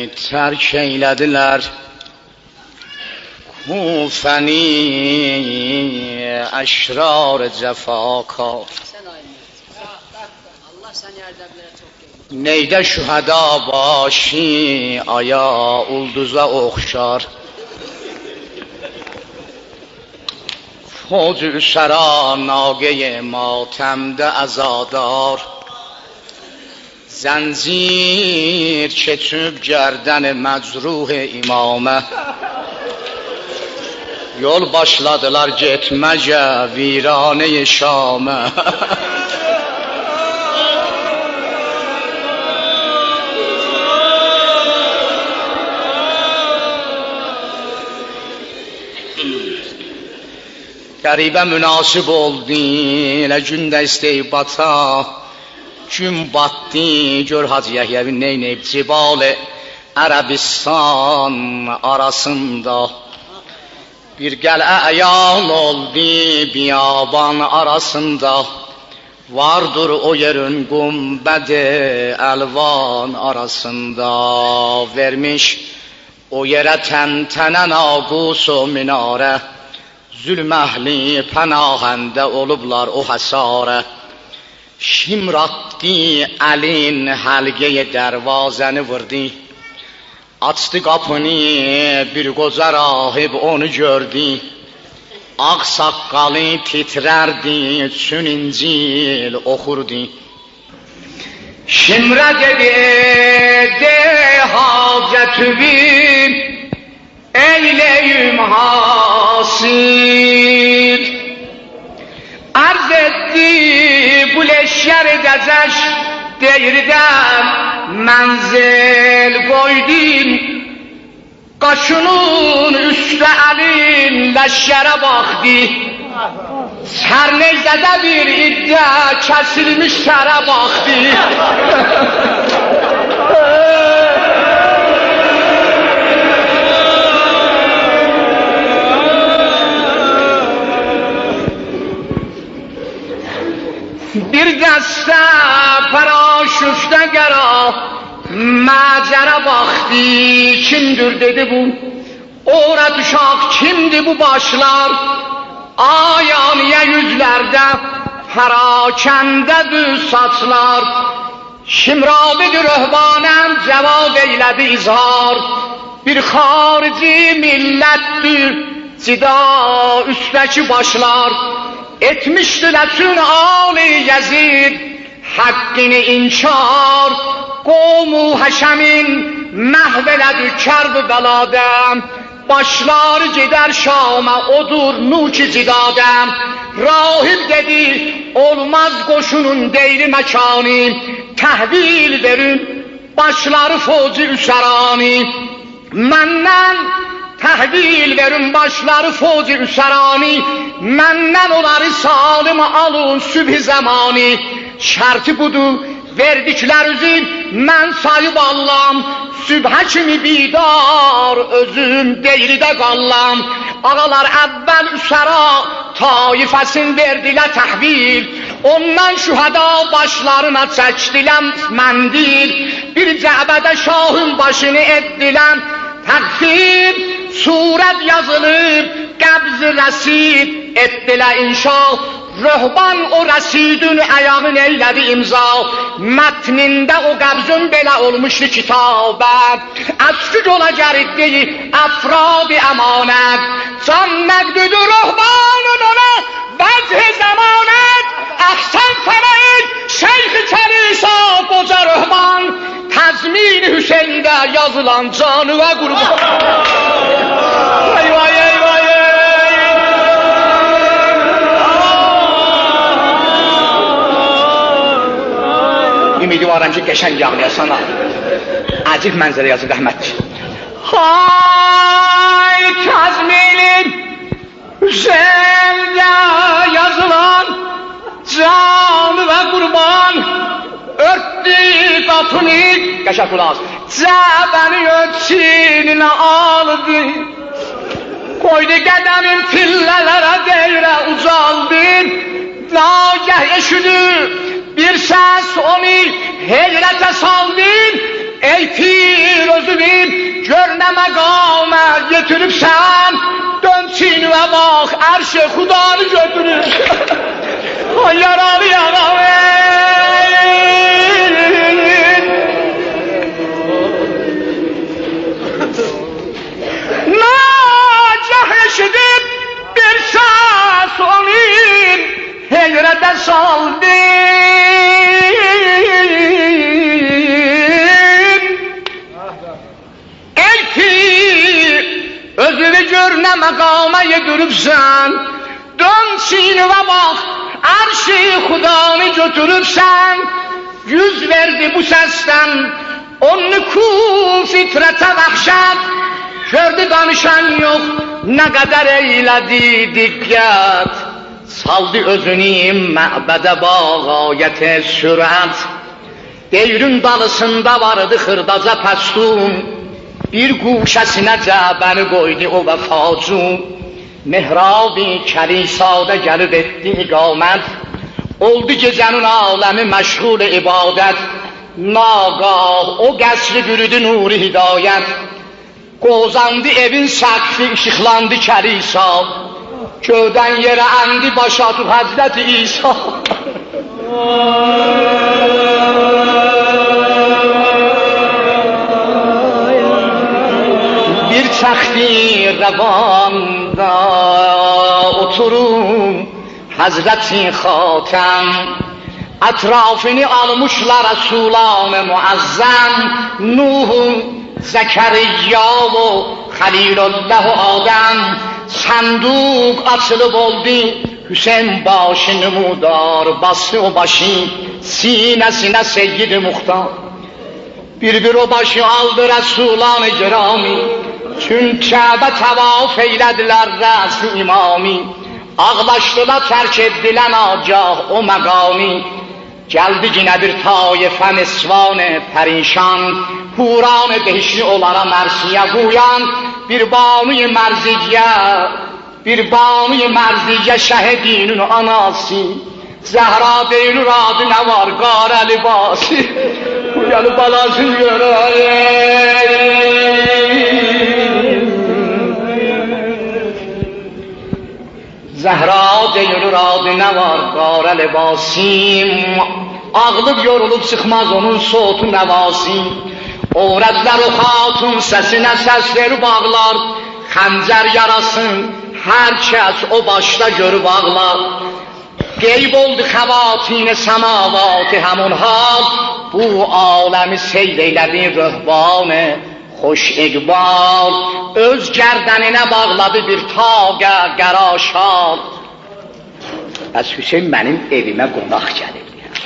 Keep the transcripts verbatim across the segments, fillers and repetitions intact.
terk eylediler kufeni eşrar cefakar. Neyde şüheda başı aya ulduza okşar. Fauc sera nage matemde azadar. Zenzir çekip gerden mecruh imame. Yol başladılar gitmece virane Şam'e. Qəribə münasib oldu, elə gündə isteybata. Gün batdı, gör Hacı Yəhyəvin neynəyib Cibali Ərəbistan arasında. Bir qəl'ə əyan oldu, biyaban arasında. Vardır o yerin qumbədi əlvan arasında. Vermiş o yerə təntənə naqus o minarə. Zülm əhli pənahəndə olublar o həsarə. Şimratdi əlin həlqəyə dərvazəni vurdu. Açdı qapını bir qoca rahib onu gördü. Ağ saqqalı titrərdi çün İncil oxurdu. Şimrə dedi de hacətüvin eyleyim hasil. Arz etti bu leşyer edecek değirden menzil koydun. Qaşının üstə əlin leşyere baktı. Her neyzədə bir iddia kesilmiş şərə baktı. Bir dəstə paraşütdə qəra macəra baxdı. Kimdir dedi bu? Ora düşaq kimdir bu başlar? Ayaniyə yüzlərdə pərakəndədir saçlar. Şimrabidir röhbanəm cavab eylədi izhar. Bir xarici millətdir cida üstəki başlar. Etmişdiler tüm âli Yezid hakkını inkar. Qovmu həşəmin məhvələdü kərb bəladəm. Başları gedər Şam'a odur nuki cidadəm. Rahib dedi olmaz qoşunun deyri məkanı. Təhvil verin başları foci üsərani. Məndən təhvil verin başları foci üsərani. Məndən onları salim alın sübh zamanı. Şərti budur verdiklər üzüm mən sayıb allam. Sübhə kimi bidar özüm deyridə qallam. Ağalar əvvəl üsəra taifəsin verdilər təhvil. Ondan şühəda başlarına çəkdiləm məndil. Bir cəbədə şahın başını etdiləm təqfir. Surət yazılıb qəbz rəsid etdilə inşa. Röhban o rəsidün əyağın eylədi imza. Mətnində o qəbzün belə olmuşdu kitabət. Əskük ola gəriddi əfrad-i əmanət. Can məqdüdü röhbanın ona vəzh-i zəmanət. Əhsən fərəid şeyx-i kəlisa qoca röhban. Təzmin-i Hüseyndə yazılan canı və qurban. Eyvay eyvay. Ümidi varım ki qəşəng yağlayasan ha. Acib mənzərə yazı rəhmətdir. Hay Təzmin-i Hüseyndə yazılan canı və qurban. Örtdü qapını qəşəng qulaq. Cəbəni ölçününə aldı. Koydu qədəmin pillələrə deyrə ucaldı. Nagəh eşüdü bir səs onu heyrətə saldı. Ey pir o özünü gör nə məqamə yetiribsən, dön çiynə bax, ərş-i xudanı götürür. Ay yaralı yaralı. Nacah eşidib bir səs olayım, heyrətə saldı. Ey ki, özünü gör nə məqama yediribsən, dön çiynə bax, ərş-i xudanı götürübsən. Yüz verdi bu səsdən, onu ku fitrətə vəxşət. Gördü danışan yox, nə qədər eylədi diqqət. Saldı özünü məbədə bağayətə sürət. Deyrün dalısında vardı xırdaca pəstun, bir quşəsinə cəbəni qoydu o vəfacun. Mehrabi kəlisadə gəlib etdi iqamət, oldu gecənin aləmi məşğul ibadət. Nagah o qəsri bürüdü nuri hidayət, qozandı evin səqfi, işıqlandı kəlisa, göydən yerə əndi başatıb Həzrəti İsa. Bir çəxti rəvanda oturum Həzrəti Xatəm, ətrafını almışlar Rəsulan-ı Muəzzəm, Nuhun, Zəkəriyya və Xəlilullah Adəm. Sanduq açılıb oldu, Hüseyin başı numudar, bastı o başı sinəsinə Seyyid-i Muxtar. Bir-bir o başı aldı Rəsulan-ı Girami, çün Kəbə təvaf eylədilər rəs-i imami. Ağlaşdılar, tərk etdilər agah o məqami. Gəldi yine bir tayfə nisvan-ı pərişan, Huran-ı behişli olara mərsiyə quyan. Bir banu-i mərziyə, bir banu-i mərziyə şəhidinin anası. Zəhra deyilur adı nə var, qara libası. Bu gəlib balasını görəyim. Zəhra deyilur adı nə var, qara libasim. Ağlıb yorulub çıxmaz onun soğutu nəvasi. Övrətlər o xatun səsinə səs verib ağlar, xəncər yarasın hər kəs o başda görüb ağlar. Qeyb oldu xəvatin-i səmavat həmun hal, bu aləmi seyr eylədi rəhban-ı xoş iqbal. Öz gərdəninə bağladı bir taqə qəraşal. Bəs Hüseyin mənim evimə qonaq gəlir.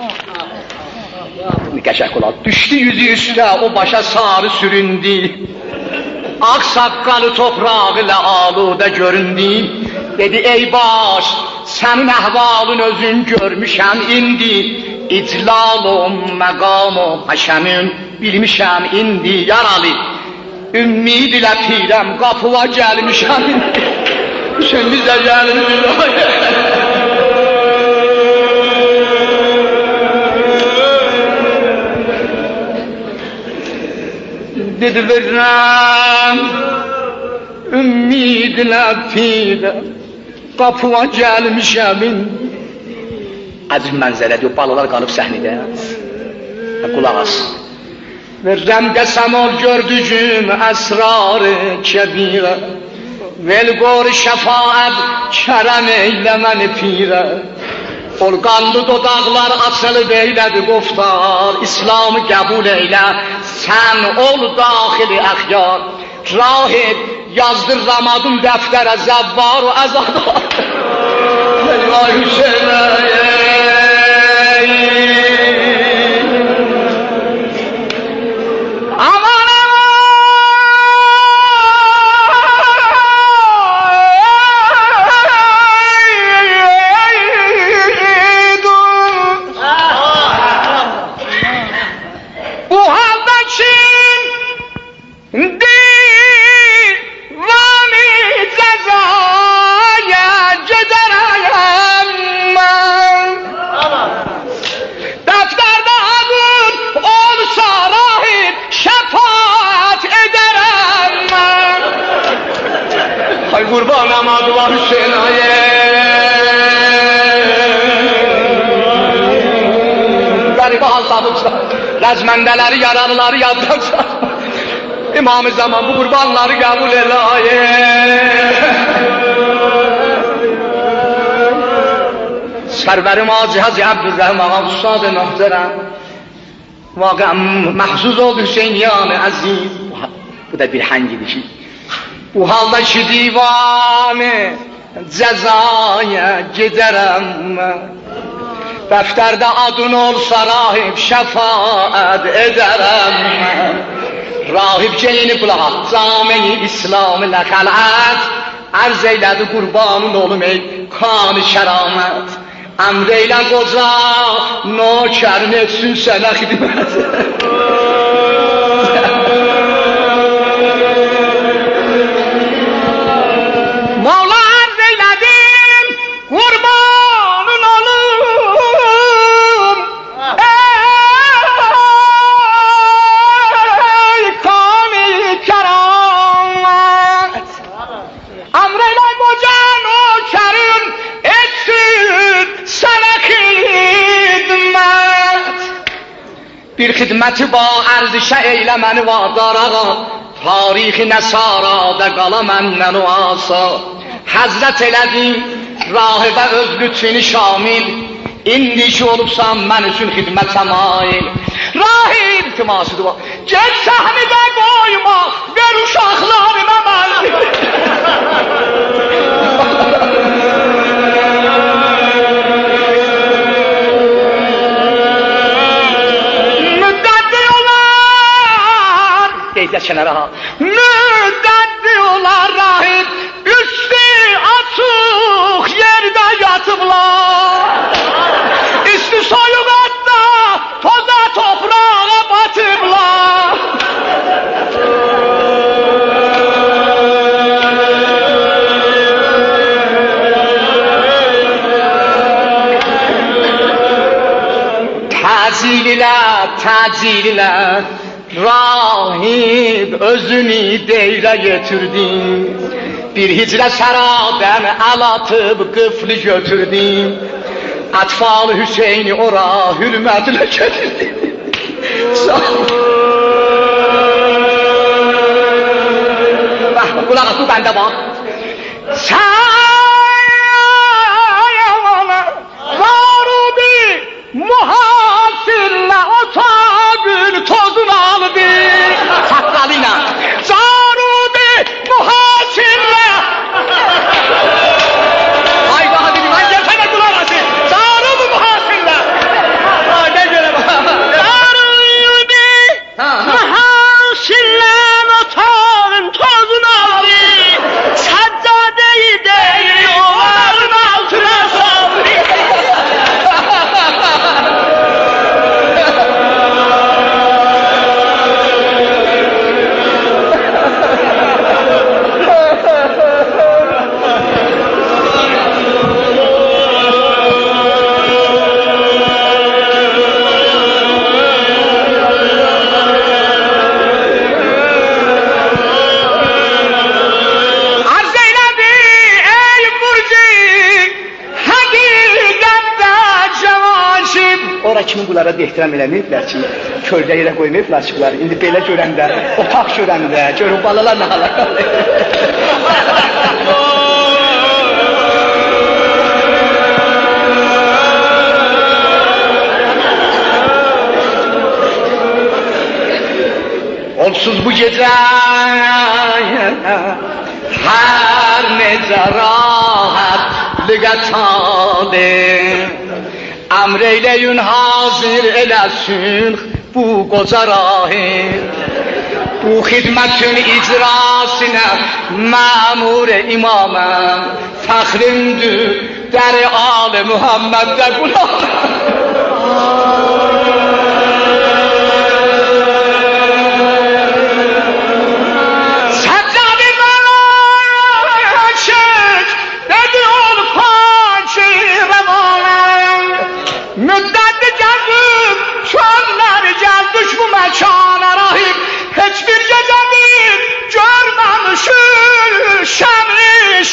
Qəşək olar, düşdü yüzü üstə, o başa sarı süründü. Ağ saqqalı toprağı ilə aludə göründü. Dedi ey baş, sənin əhvalın özün görmüşəm indi. İclalum, məqamum, həşəmin bilmişəm indi. Yaralı, ümmid ilə pirəm, qapıva gəlmişəm indi. Hüseyin bizə gəlir bir dedi verirəm, ümmidlə pirəm, qapıva gəlmişəm indi. Əziz mənzərədir, o balalar qalıb səhnədə. Qulaq as. Verirəm qəsəm ol gördücüm əsrar-ı kəbirə, vel qor şəfaət kərəm eylə məni pirə. Ol qanlı dodaqlar açılıb eylədi qoftar, İslamı qəbul eylə, sən ol daxili əxyar. Rahib yazdır Ramadun dəftərə zəvvar o əzadar. Vay Hüseyin Cezaya gidereyim ben. قربانم آدوا حسین آیه غریبه hazırlamışlar rəzməndələri, yaralıları yaddan çar İmam-ı Zaman bu qurbanları qəbul elə ayə Sərvərim Hacı Hacı Abdurrahim ağam Ustad-ı Möhtərəm Vaqəm məhzuz oldu Hüseyin-i Əziz Bu da bir hangidir ki Bu halda ki divanı cəzaya gedərəm Dəftərdə adın olsa rahib şəfaət edərəm Rahib gelini qulaq Cami-i İslam ilə xələt Ərz eylədi qurbanın olum ey kan-ı şəramət Əmr eylə qoca nökərin etsin sənə xidmət Mavla ərz eylədim qurbanın olum ey kan-ı şəramət Əmr eylə qoca nökərin etsin sənə xidmət Bir xidməti ba ərzişə eylə məni vadar ağa Tarixi nəsarada qala məndən o asa Həzrət elədim rahibə öz lütfini şamil İndi ki olubsan mən üçün xidmətə mail Rahib iltimasıdır var Gel səhmidə qoyma ver uşaqlarına mən Deyəcək kənara ha Müddətli olar rahib Üstü açıq yerdə yatıblar Üstü soyuq atda Toza toprağa batıblar Təcil ilə, təcil ilə Rahib özünü deyrə getirdim Bir hicrə şərabən əl atıb qıflı götürdüm Ətfal Hüseyni ora hürmətlə getirdim Bax, qulağa bu bəndə bax Səyəvana Zarubi muhasirlə otağın tozunu aldı Saqqalıyla Zarubi muhasirlə Ay daha dedim, ay gelsene kulağası Zarubi muhasirlə Ay ne göre bak Zarubi muhasirlə otağın tozunu aldı Səccadeyi değil oğların altına saldı Ora kimin bunlara da ehtiram eləməyiblər ki, köldə yerə qoymayıblar çıxlar. İndi belə görəndə, otaq görəndə, görün balalar nə hala qalır. Onsuz bu gecə hər necə rahat lüqətadır. Əmr eyləyin hazır eləsin bu qoca rahib Bu xidmətin icrasına məmur imaməm Fəxrimdir dəri ali Muhammeddə qulaq Müddətli gəzib, çölləri gəzdik bu məkana rahib Heç bir gecədir görməmişik şəmli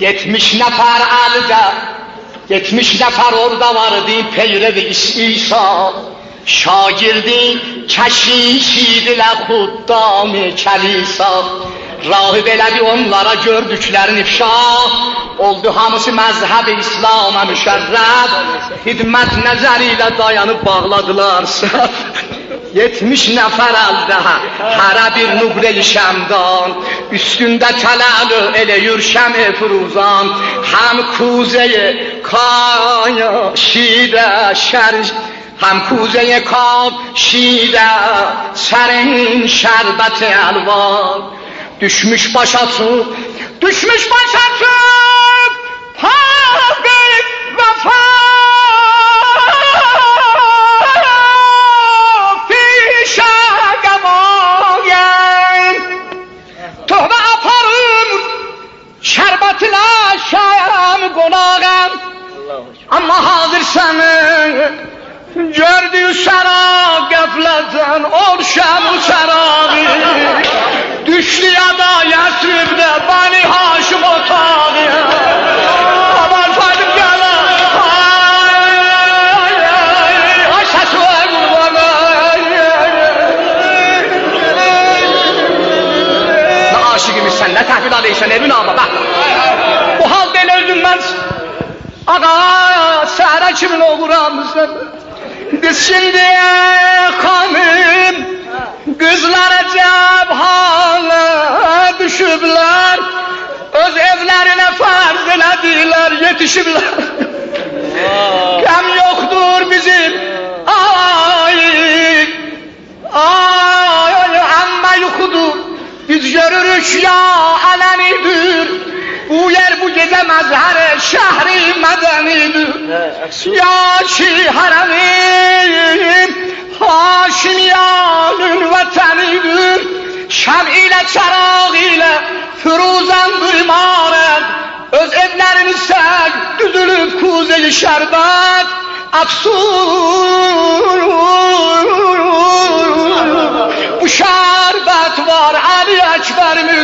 yetmiş nefer əldə, yetmiş nəfər orada vardı, peyrev İsa. Şagirdi keşiş idilər xuddam-ı kəlisa. Rahib elədi onlara gördüklərini ifşa. Oldu hamısı məzhəb-i İslam'a müşərrəf. Xidmət nəzəri ilə dayanıb bağladılarsa. Yetmiş nəfər əldə, hərə bir nüqre-i şəmdan. Üstündə tələl eləyür şəm-i firuzan. Həm kuze-i kaya şidə şərş, هم کوزه کاب شیده سرین شربت الوان düşmüş başa tu düşmüş başa tu tabik vefa fişe gamayen tuhbe aparım şerbetle şem gonağım ama hazır senin gördü sara gafletten ol şem sarağı düştü ya da Yesrib'de Bani Haşim otağı aman faydım gele ay ay ay sesi var kurban ne aşıkımız sen ne tehvil aleysen Emin abi bak bu halde el özünmez ağa sehre kimin oğuramızdan biz şimdi hanım kızlara cebhane düşübler öz evlerine farz elediler yetişibler kem yoktur bizim ay ay amma yukudur biz görürük ya alenidir bu yer bu gece mezhar şehri medenidir ya ki haremim Haşimiyanın vatenidir şem ile çaraq ile firuzandır imaret öz evlerimizse düzülüp kuze-i şerbet afsun bu şerbet var Ali Ekber